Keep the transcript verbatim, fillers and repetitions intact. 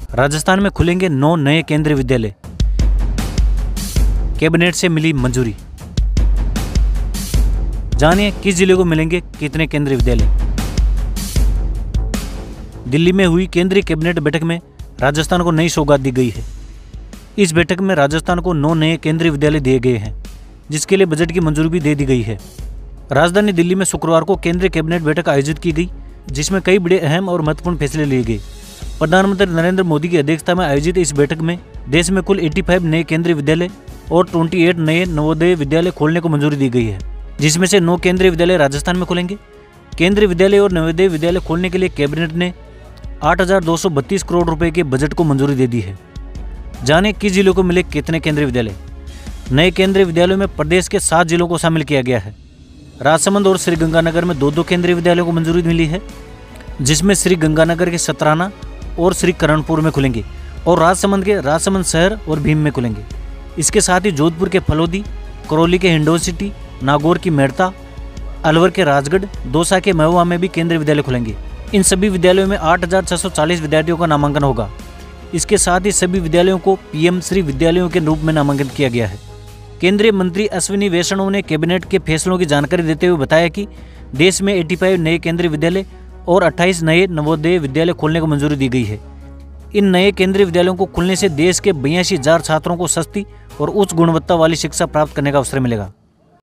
राजस्थान में खुलेंगे नौ नए केंद्रीय विद्यालय, कैबिनेट से मिली मंजूरी। जानिए किस जिले को मिलेंगे कितने केंद्रीय विद्यालय। दिल्ली में हुई केंद्रीय कैबिनेट बैठक में राजस्थान को नई सौगात दी गई है। इस बैठक में राजस्थान को नौ नए केंद्रीय विद्यालय दिए गए हैं, जिसके लिए बजट की मंजूरी भी दे दी गई है। राजधानी दिल्ली में शुक्रवार को केंद्रीय कैबिनेट बैठक आयोजित की गई, जिसमें कई बड़े अहम और महत्वपूर्ण फैसले लिए गए। प्रधानमंत्री नरेंद्र मोदी की अध्यक्षता में आयोजित इस बैठक में देश में कुल पचासी नए केंद्रीय विद्यालय और अट्ठाईस नए नवोदय विद्यालय खोलने को मंजूरी दी गई है, जिसमें से नौ केंद्रीय विद्यालय राजस्थान में खुलेंगे। केंद्रीय विद्यालय और नवोदय विद्यालय खोलने के लिए कैबिनेट ने आठ हजार दो सौ बत्तीस करोड़ रुपए के बजट को मंजूरी दे दी है। जाने किस जिलों को मिले कितने केंद्रीय विद्यालय। नए केंद्रीय विद्यालयों में प्रदेश के सात जिलों को शामिल किया गया है। राजसमंद और श्रीगंगानगर में दो दो केंद्रीय विद्यालयों को मंजूरी मिली है, जिसमें श्रीगंगानगर के सतराना और श्री करणपुर में खुलेंगे और राजसमंद के राजसमंद शहर और भीम में खुलेंगे। इसके साथ ही जोधपुर के फलोदी, करौली के हिंडोन सिटी, नागौर की मेड़ता, अलवर के राजगढ़, दौसा के महुआ में भी केंद्रीय विद्यालय खुलेंगे। इन सभी विद्यालयों में आठ हजार छह सौ चालीस विद्यार्थियों का नामांकन होगा। इसके साथ ही सभी विद्यालयों को पीएम श्री विद्यालयों के रूप में नामांकित किया गया है। केंद्रीय मंत्री अश्विनी वैष्णव ने कैबिनेट के फैसलों की जानकारी देते हुए बताया कि देश में पचासी नए केंद्रीय विद्यालय और अट्ठाईस नए नवोदय विद्यालय खोलने को मंजूरी दी गई है। इन नए केंद्रीय विद्यालयों को खुलने से देश के बयासी हजार छात्रों को सस्ती और उच्च गुणवत्ता वाली शिक्षा प्राप्त करने का अवसर मिलेगा।